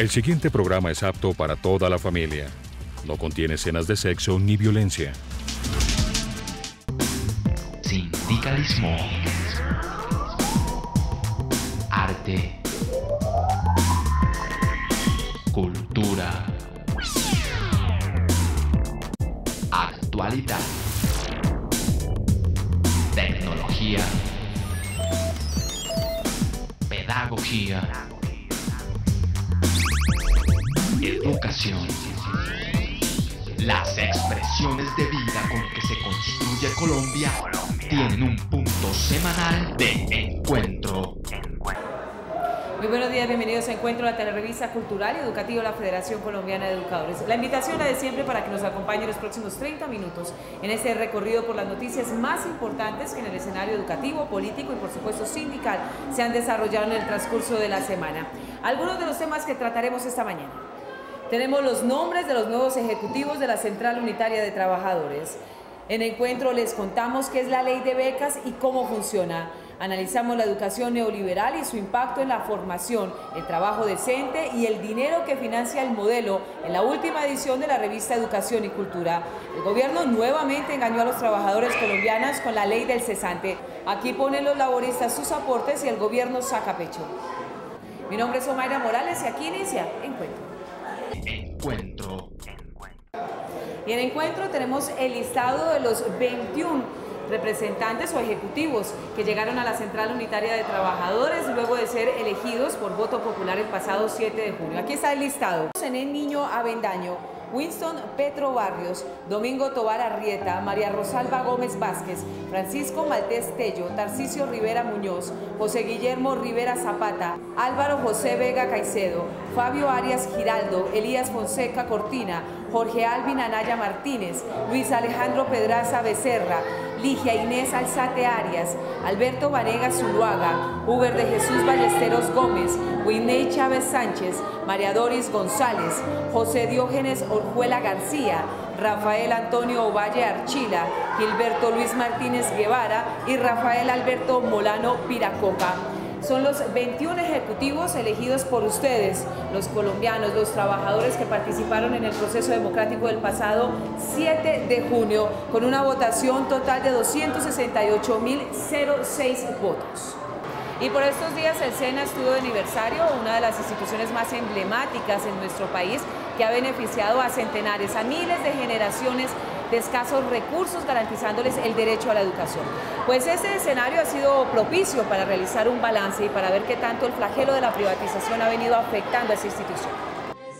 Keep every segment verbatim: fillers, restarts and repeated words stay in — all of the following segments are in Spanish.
El siguiente programa es apto para toda la familia. No contiene escenas de sexo ni violencia. Sindicalismo. Arte. Cultura. Actualidad. Tecnología. Pedagogía. Educación. Las expresiones de vida con que se construye Colombia tienen un punto semanal de encuentro. Muy buenos días, bienvenidos a Encuentro, la telerevista cultural y educativa de la Federación Colombiana de Educadores. La invitación la de siempre para que nos acompañe los próximos treinta minutos en este recorrido por las noticias más importantes que en el escenario educativo, político y por supuesto sindical se han desarrollado en el transcurso de la semana. Algunos de los temas que trataremos esta mañana. Tenemos los nombres de los nuevos ejecutivos de la Central Unitaria de Trabajadores. En Encuentro les contamos qué es la ley de becas y cómo funciona. Analizamos la educación neoliberal y su impacto en la formación, el trabajo decente y el dinero que financia el modelo en la última edición de la revista Educación y Cultura. El gobierno nuevamente engañó a los trabajadores colombianos con la ley del cesante. Aquí ponen los laboristas sus aportes y el gobierno saca pecho. Mi nombre es Omaira Morales y aquí inicia Encuentro. Encuentro. Y en Encuentro tenemos el listado de los veintiún representantes o ejecutivos que llegaron a la Central Unitaria de Trabajadores luego de ser elegidos por voto popular el pasado siete de junio. Aquí está el listado. Zené Niño Avendaño, Winston Petro Barrios, Domingo Tobar Arrieta, María Rosalba Gómez Vázquez, Francisco Maltés Tello, Tarcisio Rivera Muñoz, José Guillermo Rivera Zapata, Álvaro José Vega Caicedo, Fabio Arias Giraldo, Elías Fonseca Cortina, Jorge Alvin Anaya Martínez, Luis Alejandro Pedraza Becerra, Ligia Inés Alzate Arias, Alberto Vanegas Zuluaga, Uber de Jesús Ballesteros Gómez, Winey Chávez Sánchez, María Doris González, José Diógenes Orjuela García, Rafael Antonio Ovalle Archila, Gilberto Luis Martínez Guevara y Rafael Alberto Molano Piracoca. Son los veintiún ejecutivos elegidos por ustedes, los colombianos, los trabajadores que participaron en el proceso democrático del pasado siete de junio, con una votación total de doscientos sesenta y ocho mil seis votos. Y por estos días el SENA estuvo de aniversario, una de las instituciones más emblemáticas en nuestro país, que ha beneficiado a centenares, a miles de generaciones de escasos recursos, garantizándoles el derecho a la educación. Pues este escenario ha sido propicio para realizar un balance y para ver qué tanto el flagelo de la privatización ha venido afectando a esta institución.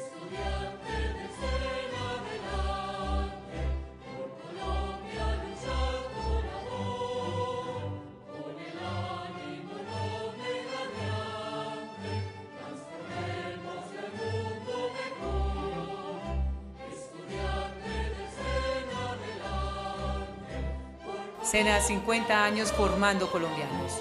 SENA, cincuenta años formando colombianos.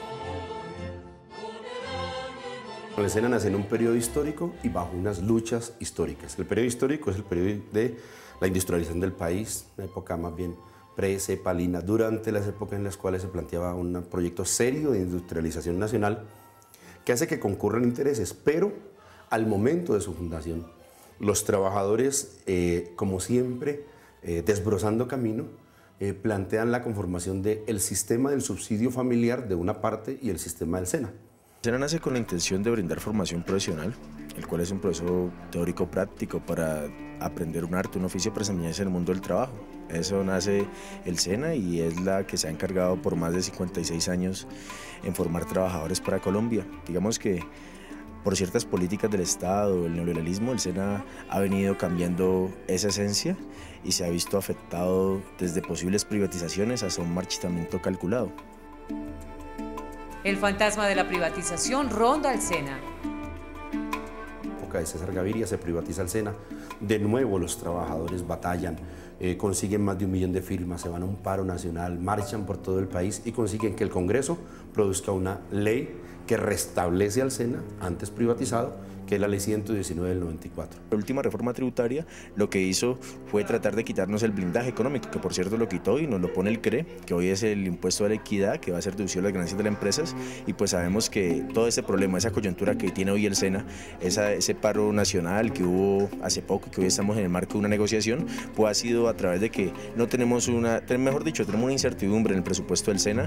El SENA nace en un periodo histórico y bajo unas luchas históricas. El periodo histórico es el periodo de la industrialización del país, una época más bien pre-cepalina, durante las épocas en las cuales se planteaba un proyecto serio de industrialización nacional que hace que concurran intereses, pero al momento de su fundación, los trabajadores, eh, como siempre, eh, desbrozando camino, Eh, plantean la conformación del sistema del subsidio familiar de una parte y el sistema del SENA. El SENA nace con la intención de brindar formación profesional, el cual es un proceso teórico práctico para aprender un arte, un oficio para desempeñarse en el mundo del trabajo. Eso nace el SENA y es la que se ha encargado por más de cincuenta y seis años en formar trabajadores para Colombia. Digamos que por ciertas políticas del Estado, el neoliberalismo, el SENA ha venido cambiando esa esencia y se ha visto afectado desde posibles privatizaciones hasta un marchitamiento calculado. El fantasma de la privatización ronda el SENA. En la época de César Gaviria se privatiza el SENA, de nuevo los trabajadores batallan, eh, consiguen más de un millón de firmas, se van a un paro nacional, marchan por todo el país y consiguen que el Congreso produzca una ley que restablece al SENA, antes privatizado, que es la ley ciento diecinueve del noventa y cuatro. La última reforma tributaria lo que hizo fue tratar de quitarnos el blindaje económico, que por cierto lo quitó y nos lo pone el C R E, que hoy es el impuesto a la equidad, que va a ser deducido las ganancias de las empresas, y pues sabemos que todo ese problema, esa coyuntura que tiene hoy el SENA, esa, ese paro nacional que hubo hace poco, que hoy estamos en el marco de una negociación, pues ha sido a través de que no tenemos una, mejor dicho, tenemos una incertidumbre en el presupuesto del SENA.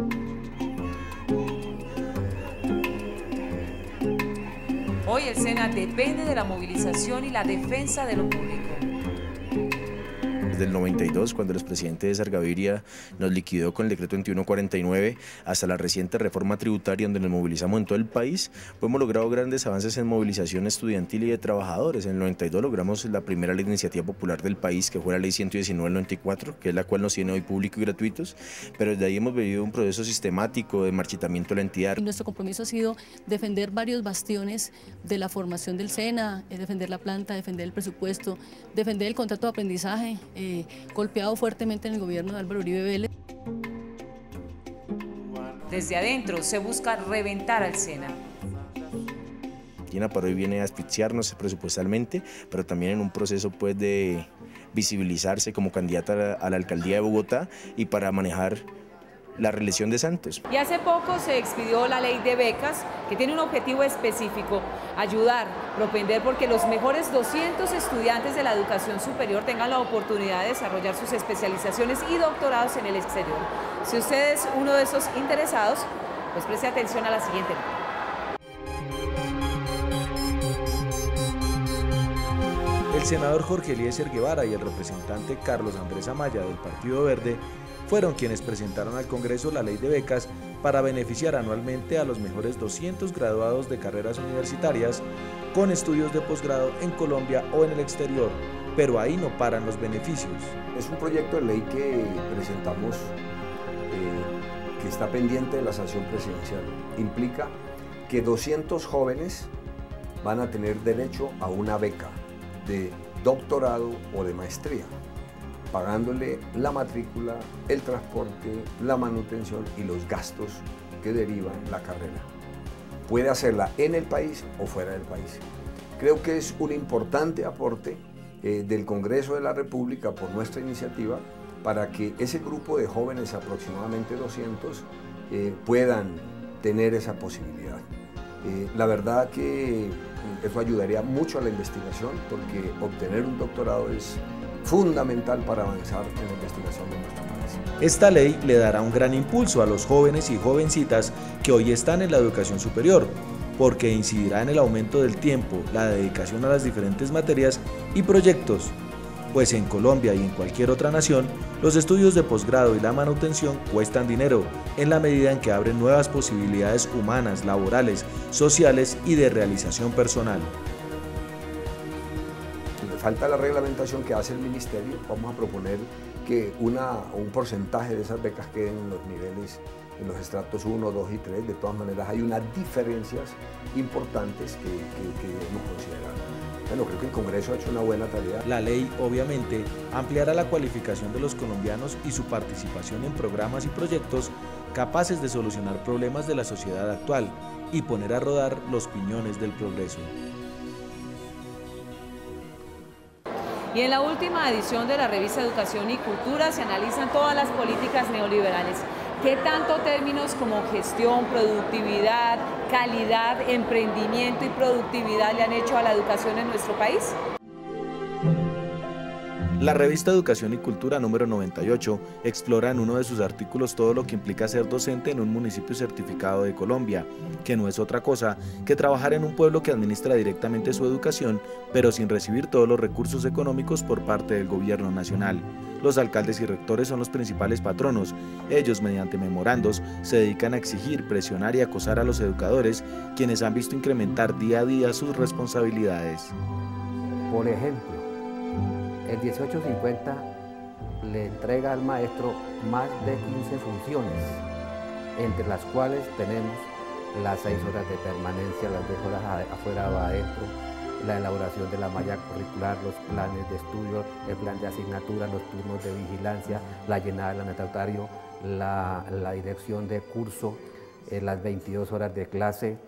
Hoy el SENA depende de la movilización y la defensa de lo público. Desde el noventa y dos, cuando el expresidente de Gaviria nos liquidó con el decreto veintiuno cuarenta y nueve, hasta la reciente reforma tributaria donde nos movilizamos en todo el país, pues hemos logrado grandes avances en movilización estudiantil y de trabajadores. En el noventa y dos logramos la primera ley de iniciativa popular del país, que fue la ley ciento diecinueve del noventa y cuatro, que es la cual nos tiene hoy público y gratuitos, pero desde ahí hemos vivido un proceso sistemático de marchitamiento de la entidad. Nuestro compromiso ha sido defender varios bastiones de la formación del SENA, defender la planta, defender el presupuesto, defender el contrato de aprendizaje, eh, golpeado fuertemente en el gobierno de Álvaro Uribe Vélez. Desde adentro se busca reventar al SENA. Dina para hoy viene a asfixiarnos presupuestalmente, pero también en un proceso pues de visibilizarse como candidata a la, a la alcaldía de Bogotá y para manejar la reelección de Santos. Y hace poco se expidió la ley de becas, que tiene un objetivo específico: ayudar, propender porque los mejores doscientos estudiantes de la educación superior tengan la oportunidad de desarrollar sus especializaciones y doctorados en el exterior. Si usted es uno de esos interesados, pues preste atención a la siguiente nota. El senador Jorge Eliezer Guevara y el representante Carlos Andrés Amaya del Partido Verde fueron quienes presentaron al Congreso la ley de becas para beneficiar anualmente a los mejores doscientos graduados de carreras universitarias con estudios de posgrado en Colombia o en el exterior, pero ahí no paran los beneficios. Es un proyecto de ley que presentamos eh, que está pendiente de la sanción presidencial. Implica que doscientos jóvenes van a tener derecho a una beca de doctorado o de maestría, pagándole la matrícula, el transporte, la manutención y los gastos que derivan la carrera. Puede hacerla en el país o fuera del país. Creo que es un importante aporte eh, del Congreso de la República por nuestra iniciativa para que ese grupo de jóvenes, aproximadamente doscientos, eh, puedan tener esa posibilidad. Eh, la verdad que eso ayudaría mucho a la investigación, porque obtener un doctorado es fundamental para avanzar en la investigación de nuestro país. Esta ley le dará un gran impulso a los jóvenes y jovencitas que hoy están en la educación superior, porque incidirá en el aumento del tiempo, la dedicación a las diferentes materias y proyectos, pues en Colombia y en cualquier otra nación, los estudios de posgrado y la manutención cuestan dinero, en la medida en que abren nuevas posibilidades humanas, laborales, sociales y de realización personal. Falta la reglamentación que hace el Ministerio. Vamos a proponer que una, un porcentaje de esas becas queden en los niveles, en los estratos uno, dos y tres. De todas maneras, hay unas diferencias importantes que, que, que debemos considerar. Bueno, creo que el Congreso ha hecho una buena tarea. La ley, obviamente, ampliará la cualificación de los colombianos y su participación en programas y proyectos capaces de solucionar problemas de la sociedad actual y poner a rodar los piñones del progreso. Y en la última edición de la revista Educación y Cultura se analizan todas las políticas neoliberales. ¿Qué tanto términos como gestión, productividad, calidad, emprendimiento y productividad le han hecho a la educación en nuestro país? La revista Educación y Cultura número noventa y ocho explora en uno de sus artículos todo lo que implica ser docente en un municipio certificado de Colombia, que no es otra cosa que trabajar en un pueblo que administra directamente su educación, pero sin recibir todos los recursos económicos por parte del gobierno nacional. Los alcaldes y rectores son los principales patronos. Ellos, mediante memorandos, se dedican a exigir, presionar y acosar a los educadores, quienes han visto incrementar día a día sus responsabilidades. Por ejemplo, el dieciocho cincuenta le entrega al maestro más de quince funciones, entre las cuales tenemos las seis horas de permanencia, las diez horas afuera o adentro, la elaboración de la malla curricular, los planes de estudio, el plan de asignatura, los turnos de vigilancia, la llenada del anotatario, la, la dirección de curso, eh, las veintidós horas de clase,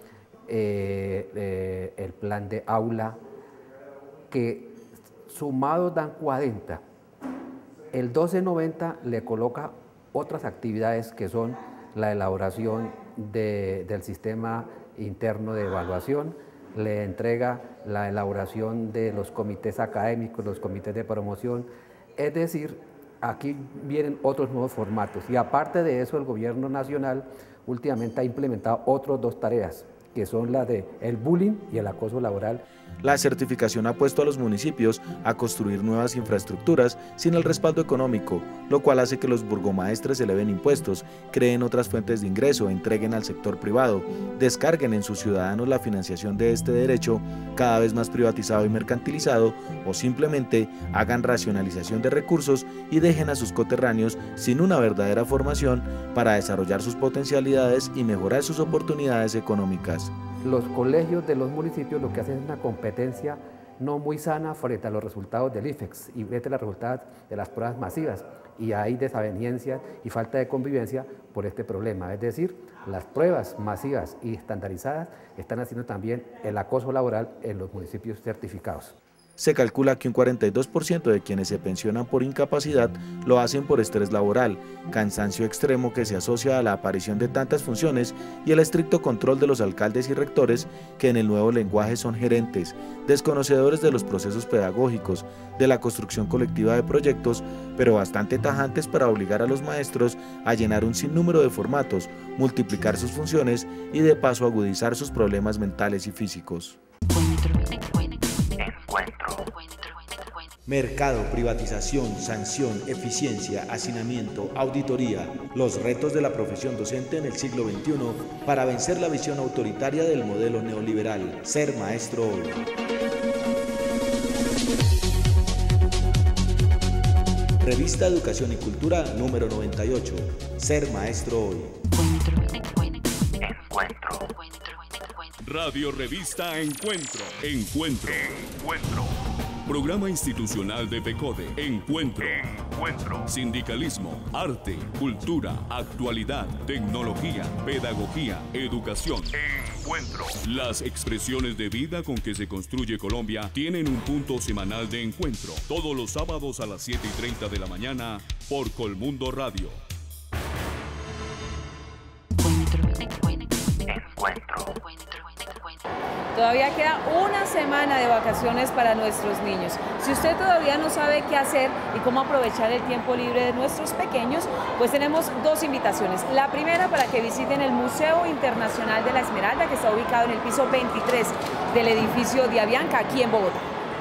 eh, eh, el plan de aula, que sumados dan cuarenta. El doce noventa le coloca otras actividades que son la elaboración de, del sistema interno de evaluación, le entrega la elaboración de los comités académicos, los comités de promoción, es decir, aquí vienen otros nuevos formatos y aparte de eso el gobierno nacional últimamente ha implementado otras dos tareas, que son la de el bullying y el acoso laboral. La certificación ha puesto a los municipios a construir nuevas infraestructuras sin el respaldo económico, lo cual hace que los burgomaestres eleven impuestos, creen otras fuentes de ingreso, entreguen al sector privado, descarguen en sus ciudadanos la financiación de este derecho cada vez más privatizado y mercantilizado, o simplemente hagan racionalización de recursos y dejen a sus coterráneos sin una verdadera formación para desarrollar sus potencialidades y mejorar sus oportunidades económicas. Los colegios de los municipios lo que hacen es una competencia no muy sana frente a los resultados del I F E X y frente a los resultados de las pruebas masivas, y hay desaveniencia y falta de convivencia por este problema, es decir, las pruebas masivas y estandarizadas están haciendo también el acoso laboral en los municipios certificados. Se calcula que un cuarenta y dos por ciento de quienes se pensionan por incapacidad lo hacen por estrés laboral, cansancio extremo que se asocia a la aparición de tantas funciones y el estricto control de los alcaldes y rectores, que en el nuevo lenguaje son gerentes, desconocedores de los procesos pedagógicos, de la construcción colectiva de proyectos, pero bastante tajantes para obligar a los maestros a llenar un sinnúmero de formatos, multiplicar sus funciones y de paso agudizar sus problemas mentales y físicos. Mercado, privatización, sanción, eficiencia, hacinamiento, auditoría. Los retos de la profesión docente en el siglo veintiuno para vencer la visión autoritaria del modelo neoliberal. Ser maestro hoy. Revista Educación y Cultura número noventa y ocho. Ser maestro hoy. Encuentro. Radio Revista Encuentro. Encuentro. Encuentro. Programa institucional de PECODE. Encuentro. Encuentro. Sindicalismo, arte, cultura, actualidad, tecnología, pedagogía, educación. Encuentro. Las expresiones de vida con que se construye Colombia tienen un punto semanal de encuentro. Todos los sábados a las siete y treinta de la mañana por Colmundo Radio. Encuentro. Todavía queda una semana de vacaciones para nuestros niños. Si usted todavía no sabe qué hacer y cómo aprovechar el tiempo libre de nuestros pequeños, pues tenemos dos invitaciones. La primera, para que visiten el Museo Internacional de la Esmeralda, que está ubicado en el piso veintitrés del edificio de Avianca, aquí en Bogotá.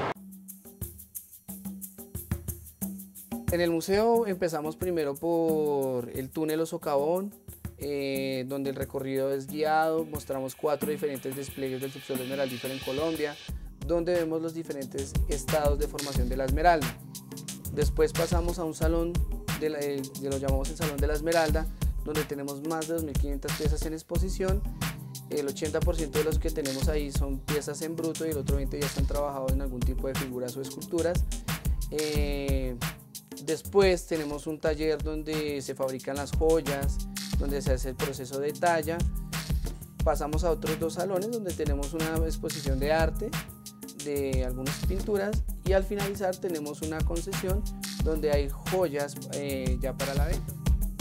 En el museo empezamos primero por el túnel o socavón, Eh, donde el recorrido es guiado, mostramos cuatro diferentes despliegues del subsuelo esmeraldífero en Colombia, donde vemos los diferentes estados de formación de la esmeralda. Después pasamos a un salón, de la, eh, que lo llamamos el Salón de la Esmeralda, donde tenemos más de dos mil quinientas piezas en exposición. El ochenta por ciento de los que tenemos ahí son piezas en bruto y el otro veinte por ciento ya están trabajados en algún tipo de figuras o esculturas. Eh, después tenemos un taller donde se fabrican las joyas, donde se hace el proceso de talla. Pasamos a otros dos salones donde tenemos una exposición de arte, de algunas pinturas, y al finalizar tenemos una concesión donde hay joyas eh, ya para la venta.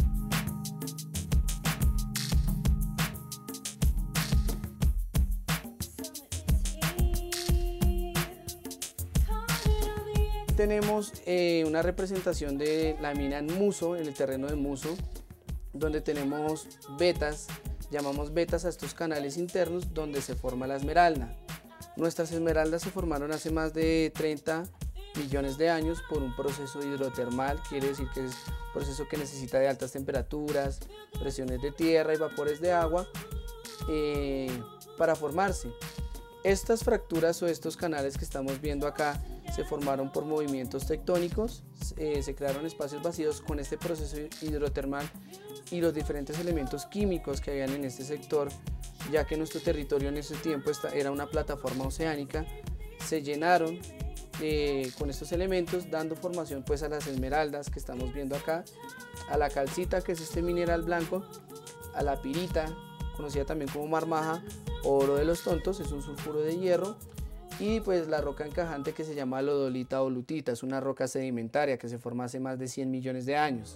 Tenemos eh, una representación de la mina en Muso, en el terreno de Muso, donde tenemos vetas, llamamos vetas a estos canales internos donde se forma la esmeralda. Nuestras esmeraldas se formaron hace más de treinta millones de años por un proceso hidrotermal, quiere decir que es un proceso que necesita de altas temperaturas, presiones de tierra y vapores de agua eh, para formarse. Estas fracturas o estos canales que estamos viendo acá se formaron por movimientos tectónicos, eh, se crearon espacios vacíos con este proceso hidrotermal y los diferentes elementos químicos que habían en este sector, ya que nuestro territorio en ese tiempo era una plataforma oceánica, se llenaron eh, con estos elementos, dando formación pues a las esmeraldas que estamos viendo acá, a la calcita, que es este mineral blanco, a la pirita, conocida también como marmaja o oro de los tontos, es un sulfuro de hierro. Y pues la roca encajante que se llama lodolita o lutita, es una roca sedimentaria que se forma hace más de cien millones de años.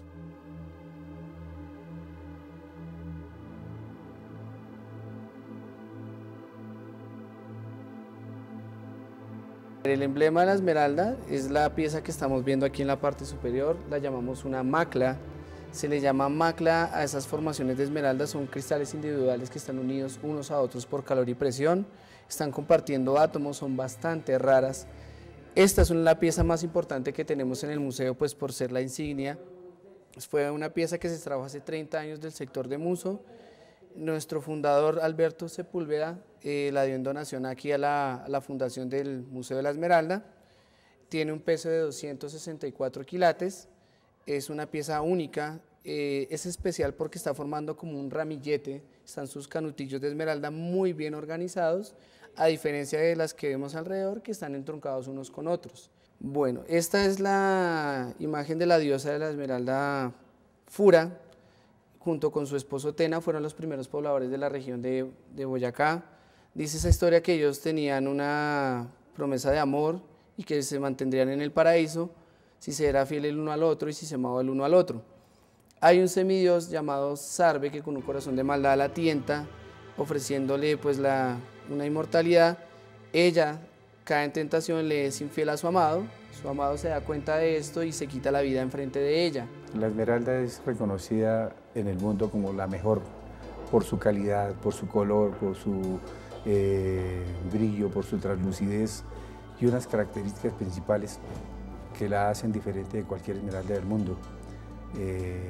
El emblema de la esmeralda es la pieza que estamos viendo aquí en la parte superior, la llamamos una macla. Se le llama macla a esas formaciones de esmeralda, son cristales individuales que están unidos unos a otros por calor y presión, están compartiendo átomos, son bastante raras. Esta es la pieza más importante que tenemos en el museo, pues por ser la insignia. Fue una pieza que se extrajo hace treinta años del sector de Muso. Nuestro fundador Alberto Sepúlveda eh, la dio en donación aquí a la, a la fundación del Museo de la Esmeralda. Tiene un peso de doscientos sesenta y cuatro quilates, es una pieza única, eh, es especial porque está formando como un ramillete, están sus canutillos de esmeralda muy bien organizados, a diferencia de las que vemos alrededor que están entroncados unos con otros. Bueno, esta es la imagen de la diosa de la esmeralda Fura, junto con su esposo Tena, fueron los primeros pobladores de la región de, de Boyacá. Dice esa historia que ellos tenían una promesa de amor y que se mantendrían en el paraíso si se era fiel el uno al otro y si se amaba el uno al otro. Hay un semidios llamado Sarve que con un corazón de maldad la tienta, ofreciéndole pues la, una inmortalidad. Ella cae en tentación, le es infiel a su amado, su amado se da cuenta de esto y se quita la vida enfrente de ella. La esmeralda es reconocida en el mundo como la mejor por su calidad, por su color, por su eh, brillo, por su translucidez y unas características principales que la hacen diferente de cualquier esmeralda del mundo. Eh,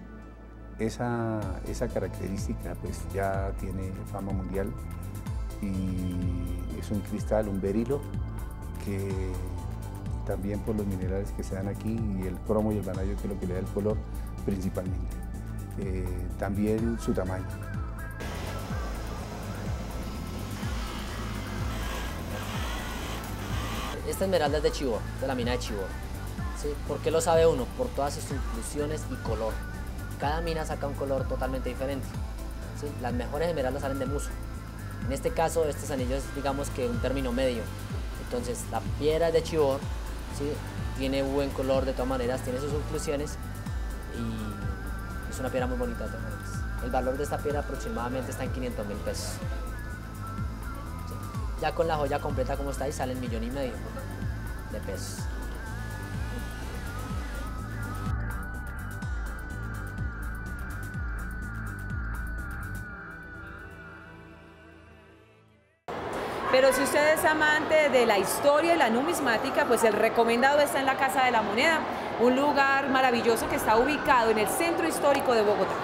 esa, esa característica pues ya tiene fama mundial y es un cristal, un berilo, que también por los minerales que se dan aquí y el cromo y el vanadio, que es lo que le da el color principalmente. Eh, también su tamaño. Esta esmeralda es de Chivor, de la mina de Chivor. ¿Sí? ¿Por qué lo sabe uno? Por todas sus inclusiones y color. Cada mina saca un color totalmente diferente. ¿Sí? Las mejores esmeraldas salen de Muso. En este caso, estos anillos es, digamos que un término medio. Entonces, la piedra es de Chivor, ¿sí? Tiene buen color de todas maneras, tiene sus inclusiones y es una piedra muy bonita de todas maneras. El valor de esta piedra aproximadamente está en quinientos mil pesos. ¿Sí? Ya con la joya completa como está ahí sale el millón y medio de pesos. Pero si usted es amante de la historia y la numismática, pues el recomendado está en la Casa de la Moneda, un lugar maravilloso que está ubicado en el centro histórico de Bogotá.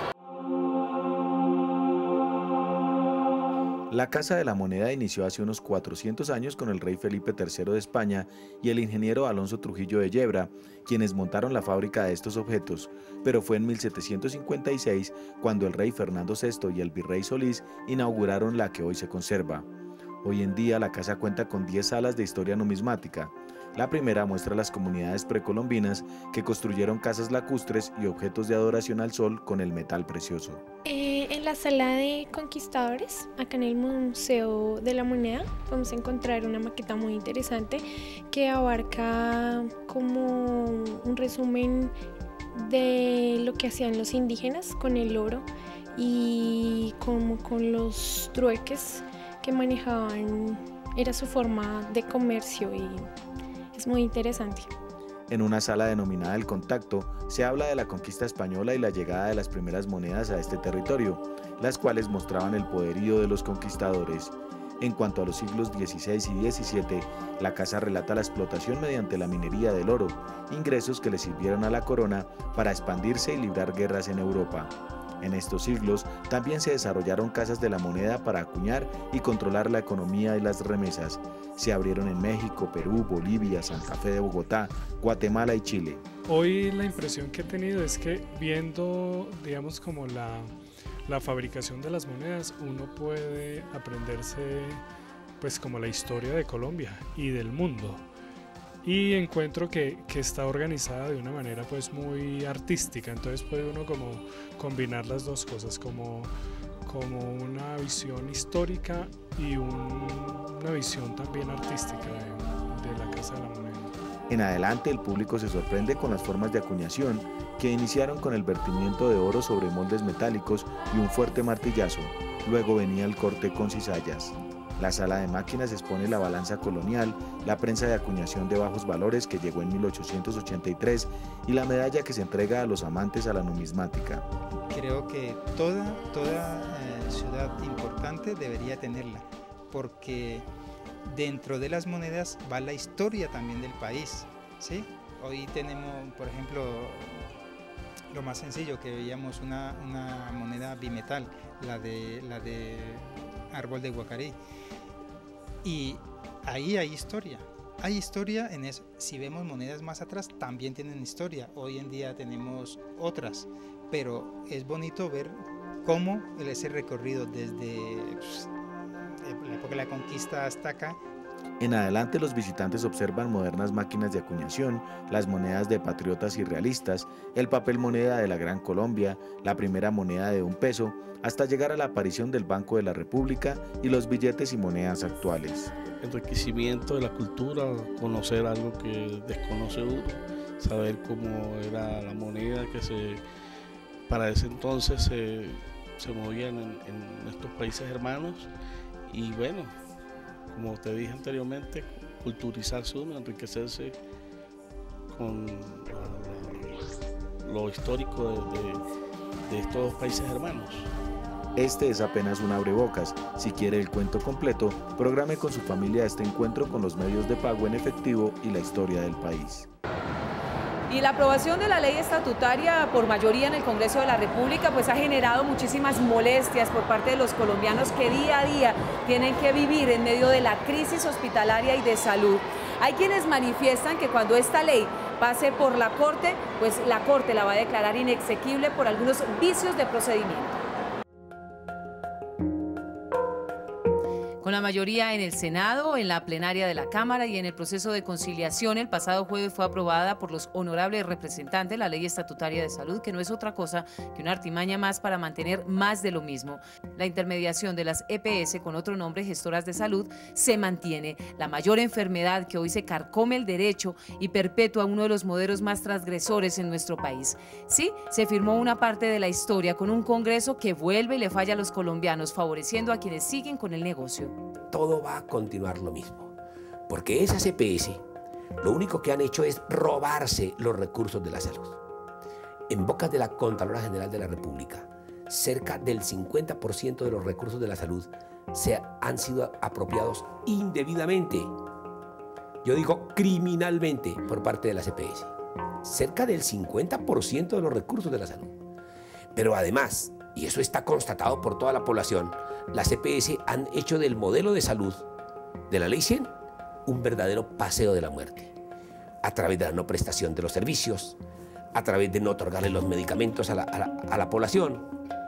La Casa de la Moneda inició hace unos cuatrocientos años con el rey Felipe tercero de España y el ingeniero Alonso Trujillo de Yebra, quienes montaron la fábrica de estos objetos, pero fue en mil setecientos cincuenta y seis cuando el rey Fernando sexto y el virrey Solís inauguraron la que hoy se conserva. Hoy en día la casa cuenta con diez salas de historia numismática. La primera muestra las comunidades precolombinas que construyeron casas lacustres y objetos de adoración al sol con el metal precioso. Eh, en la sala de conquistadores, acá en el Museo de la Moneda, vamos a encontrar una maqueta muy interesante que abarca como un resumen de lo que hacían los indígenas con el oro y como con los trueques que manejaban, era su forma de comercio y es muy interesante. En una sala denominada El Contacto se habla de la conquista española y la llegada de las primeras monedas a este territorio, las cuales mostraban el poderío de los conquistadores. En cuanto a los siglos dieciséis y diecisiete, la casa relata la explotación mediante la minería del oro, ingresos que le sirvieron a la corona para expandirse y librar guerras en Europa. En estos siglos también se desarrollaron casas de la moneda para acuñar y controlar la economía y las remesas. Se abrieron en México, Perú, Bolivia, Santa Fe de Bogotá, Guatemala y Chile. Hoy la impresión que he tenido es que viendo, digamos, como la, la fabricación de las monedas, uno puede aprenderse pues como la historia de Colombia y del mundo. Y encuentro que, que está organizada de una manera pues muy artística, entonces puede uno como combinar las dos cosas, como, como una visión histórica y un, una visión también artística de, de la Casa de la Moneda. En adelante el público se sorprende con las formas de acuñación que iniciaron con el vertimiento de oro sobre moldes metálicos y un fuerte martillazo. Luego venía el corte con cizallas. La sala de máquinas expone la balanza colonial, la prensa de acuñación de bajos valores que llegó en mil ochocientos ochenta y tres y la medalla que se entrega a los amantes a la numismática. Creo que toda, toda eh, ciudad importante debería tenerla, porque dentro de las monedas va la historia también del país, ¿sí? Hoy tenemos, por ejemplo, lo más sencillo que veíamos, una, una moneda bimetal, la de, la de árbol de Guacarí. Y ahí hay historia, hay historia en eso. Si vemos monedas más atrás, también tienen historia. Hoy en día tenemos otras, pero es bonito ver cómo ese recorrido desde pues, la época de la conquista hasta acá. En adelante los visitantes observan modernas máquinas de acuñación, las monedas de patriotas y realistas, el papel moneda de la Gran Colombia, la primera moneda de un peso, hasta llegar a la aparición del Banco de la República y los billetes y monedas actuales. Enriquecimiento de la cultura, conocer algo que desconoce uno, saber cómo era la moneda que se, para ese entonces se, se movían en, en nuestros países hermanos y bueno, como te dije anteriormente, culturizarse uno, enriquecerse con uh, lo histórico de, de, de estos países hermanos. Este es apenas un abrebocas. Si quiere el cuento completo, programe con su familia este encuentro con los medios de pago en efectivo y la historia del país. Y la aprobación de la ley estatutaria por mayoría en el Congreso de la República pues ha generado muchísimas molestias por parte de los colombianos que día a día tienen que vivir en medio de la crisis hospitalaria y de salud. Hay quienes manifiestan que cuando esta ley pase por la Corte, pues la Corte la va a declarar inexequible por algunos vicios de procedimiento. Con la mayoría en el Senado, en la plenaria de la Cámara y en el proceso de conciliación, el pasado jueves fue aprobada por los honorables representantes la Ley Estatutaria de Salud, que no es otra cosa que una artimaña más para mantener más de lo mismo. La intermediación de las E P S, con otro nombre, gestoras de salud, se mantiene. La mayor enfermedad que hoy se carcome el derecho y perpetúa uno de los modelos más transgresores en nuestro país. Sí, se firmó una parte de la historia con un Congreso que vuelve y le falla a los colombianos, favoreciendo a quienes siguen con el negocio. Todo va a continuar lo mismo, porque esas E P S lo único que han hecho es robarse los recursos de la salud. En bocas de la Contralora General de la República, cerca del cincuenta por ciento de los recursos de la salud se han sido apropiados indebidamente, yo digo criminalmente, por parte de las E P S. Cerca del cincuenta por ciento de los recursos de la salud. Pero además, y eso está constatado por toda la población, las E P S han hecho del modelo de salud de la Ley cien un verdadero paseo de la muerte, a través de la no prestación de los servicios, a través de no otorgarle los medicamentos a la, a la, a la población.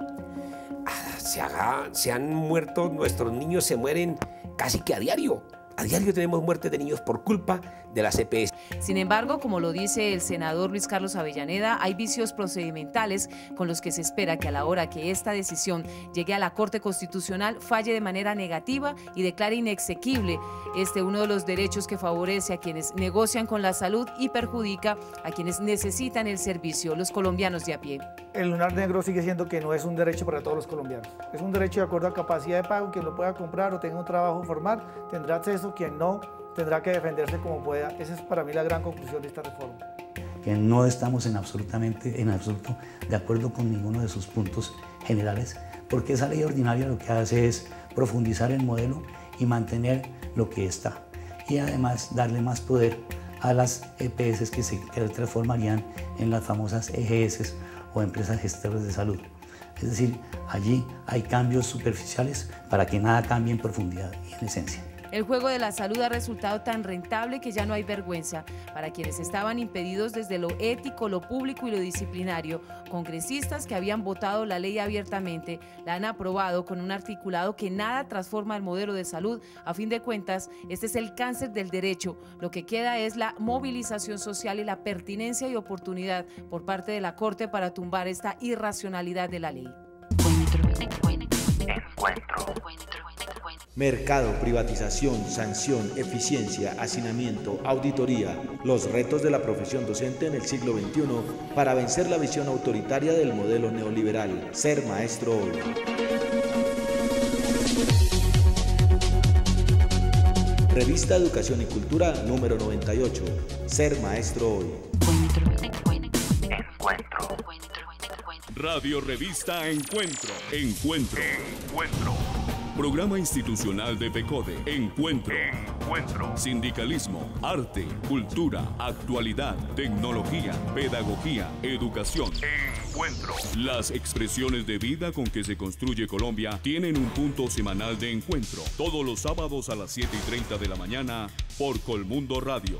Ah, se, haga, se han muerto, nuestros niños se mueren casi que a diario. A diario tenemos muertes de niños por culpa de las E P S. Sin embargo, como lo dice el senador Luis Carlos Avellaneda, hay vicios procedimentales con los que se espera que a la hora que esta decisión llegue a la Corte Constitucional falle de manera negativa y declare inexequible este uno de los derechos que favorece a quienes negocian con la salud y perjudica a quienes necesitan el servicio, los colombianos de a pie. El lunar negro sigue siendo que no es un derecho para todos los colombianos. Es un derecho de acuerdo a capacidad de pago. Quien lo pueda comprar o tenga un trabajo formal tendrá acceso, quien no tendrá que defenderse como pueda. Esa es para mí la gran conclusión de esta reforma. Que no estamos en, absolutamente, en absoluto de acuerdo con ninguno de sus puntos generales, porque esa ley ordinaria lo que hace es profundizar el modelo y mantener lo que está. Y además darle más poder a las E P S que se que transformarían en las famosas E G S o empresas gestoras de salud. Es decir, allí hay cambios superficiales para que nada cambie en profundidad y en esencia. El juego de la salud ha resultado tan rentable que ya no hay vergüenza. Para quienes estaban impedidos desde lo ético, lo público y lo disciplinario, congresistas que habían votado la ley abiertamente la han aprobado con un articulado que nada transforma el modelo de salud. A fin de cuentas, este es el cáncer del derecho. Lo que queda es la movilización social y la pertinencia y oportunidad por parte de la Corte para tumbar esta irracionalidad de la ley. Mercado, privatización, sanción, eficiencia, hacinamiento, auditoría. Los retos de la profesión docente en el siglo veintiuno para vencer la visión autoritaria del modelo neoliberal. Ser maestro hoy. Revista Educación y Cultura número noventa y ocho. Ser maestro hoy. Encuentro. Radio Revista Encuentro. Encuentro. Encuentro. Programa institucional de PECODE. Encuentro. Encuentro. Sindicalismo, arte, cultura, actualidad, tecnología, pedagogía, educación. Encuentro. Las expresiones de vida con que se construye Colombia tienen un punto semanal de encuentro. Todos los sábados a las siete y treinta de la mañana por Colmundo Radio.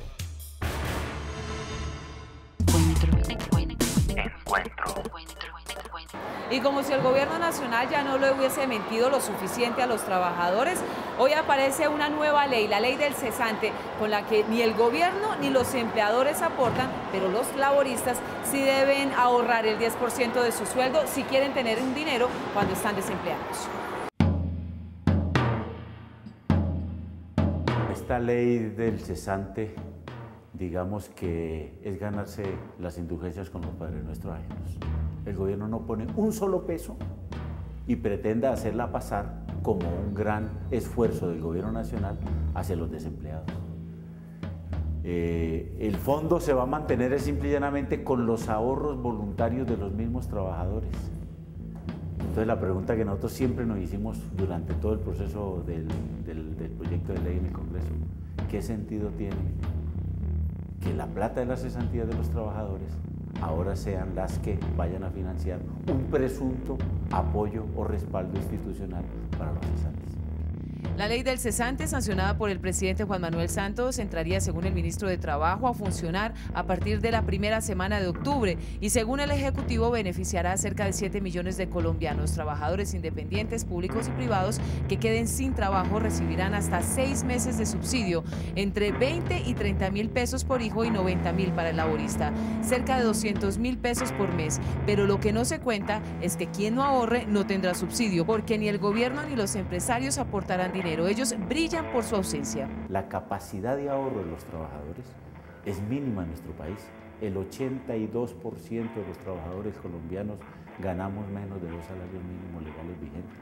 Encuentro. Y como si el gobierno nacional ya no le hubiese mentido lo suficiente a los trabajadores, hoy aparece una nueva ley, la ley del cesante, con la que ni el gobierno ni los empleadores aportan, pero los laboristas sí deben ahorrar el diez por ciento de su sueldo si quieren tener un dinero cuando están desempleados. Esta ley del cesante, digamos que es ganarse las indulgencias con los padres nuestros ajenos. El gobierno no pone un solo peso y pretende hacerla pasar como un gran esfuerzo del gobierno nacional hacia los desempleados. Eh, el fondo se va a mantener simple y llanamente con los ahorros voluntarios de los mismos trabajadores. Entonces la pregunta que nosotros siempre nos hicimos durante todo el proceso del, del, del proyecto de ley en el Congreso, ¿qué sentido tiene que la plata de las cesantías de los trabajadores ahora sean las que vayan a financiar un presunto apoyo o respaldo institucional para los cesantes? La ley del cesante, sancionada por el presidente Juan Manuel Santos, entraría, según el ministro de Trabajo, a funcionar a partir de la primera semana de octubre y, según el Ejecutivo, beneficiará a cerca de siete millones de colombianos. Trabajadores independientes, públicos y privados que queden sin trabajo recibirán hasta seis meses de subsidio, entre veinte y treinta mil pesos por hijo y noventa mil para el laborista, cerca de doscientos mil pesos por mes. Pero lo que no se cuenta es que quien no ahorre no tendrá subsidio, porque ni el gobierno ni los empresarios aportarán dinero. Ellos brillan por su ausencia. La capacidad de ahorro de los trabajadores es mínima en nuestro país. El ochenta y dos por ciento de los trabajadores colombianos ganamos menos de dos salarios mínimos legales vigentes.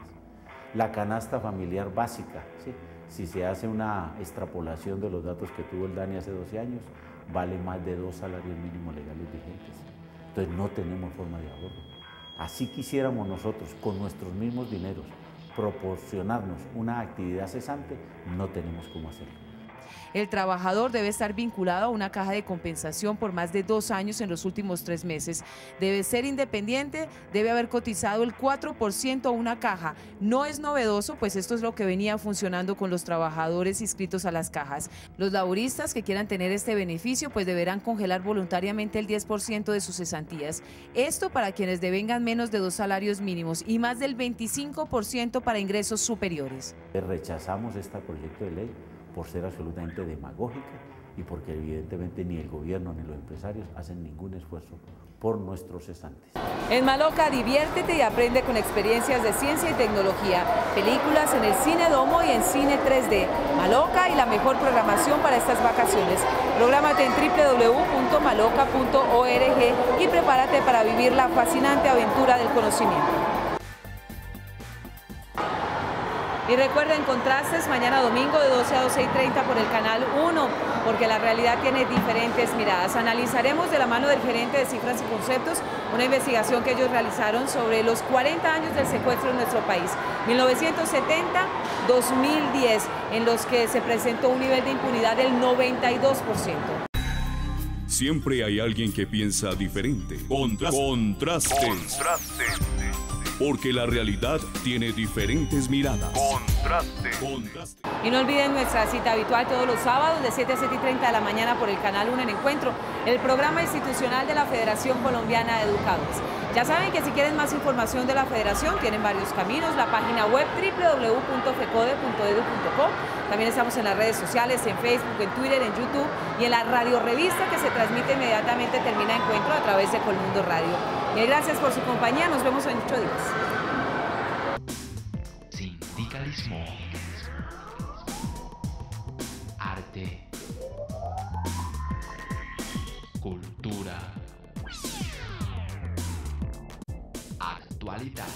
La canasta familiar básica, ¿sí? Si se hace una extrapolación de los datos que tuvo el DANE hace doce años, vale más de dos salarios mínimos legales vigentes. Entonces no tenemos forma de ahorro. Así quisiéramos nosotros, con nuestros mismos dineros, proporcionarnos una actividad cesante, no tenemos cómo hacerlo. El trabajador debe estar vinculado a una caja de compensación por más de dos años en los últimos tres meses. Debe ser independiente, debe haber cotizado el cuatro por ciento a una caja. No es novedoso, pues esto es lo que venía funcionando con los trabajadores inscritos a las cajas. Los laboristas que quieran tener este beneficio pues deberán congelar voluntariamente el diez por ciento de sus cesantías. Esto para quienes devengan menos de dos salarios mínimos y más del veinticinco por ciento para ingresos superiores. Rechazamos este proyecto de ley por ser absolutamente demagógica y porque evidentemente ni el gobierno ni los empresarios hacen ningún esfuerzo por nuestros cesantes. En Maloca, diviértete y aprende con experiencias de ciencia y tecnología, películas en el Cine Domo y en Cine tres D. Maloca y la mejor programación para estas vacaciones. Prográmate en doble u doble u doble u punto maloca punto org y prepárate para vivir la fascinante aventura del conocimiento. Y recuerden, Contrastes, mañana domingo de doce a doce y treinta por el Canal uno, porque la realidad tiene diferentes miradas. Analizaremos de la mano del gerente de Cifras y Conceptos una investigación que ellos realizaron sobre los cuarenta años del secuestro en nuestro país, mil novecientos setenta a dos mil diez, en los que se presentó un nivel de impunidad del noventa y dos por ciento. Siempre hay alguien que piensa diferente. Contra- Contrastes. Contrastes. Porque la realidad tiene diferentes miradas. Contraste. Contraste. Y no olviden nuestra cita habitual todos los sábados de siete a siete y treinta de la mañana por el Canal uno en Encuentro, el programa institucional de la Federación Colombiana de Educadores. Ya saben que si quieren más información de la Federación tienen varios caminos, la página web doble u doble u doble u punto fecode punto edu punto co. También estamos en las redes sociales, en Facebook, en Twitter, en YouTube y en la radio revista que se transmite inmediatamente termina Encuentro a través de Colmundo Radio. Y gracias por su compañía, nos vemos en ocho días. Sin arte, cultura, actualidad,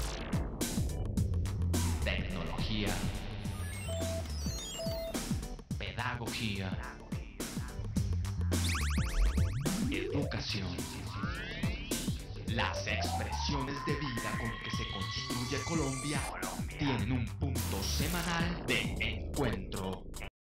tecnología, pedagogía, educación. Las expresiones de vida con que se construye Colombia tienen un punto semanal de encuentro.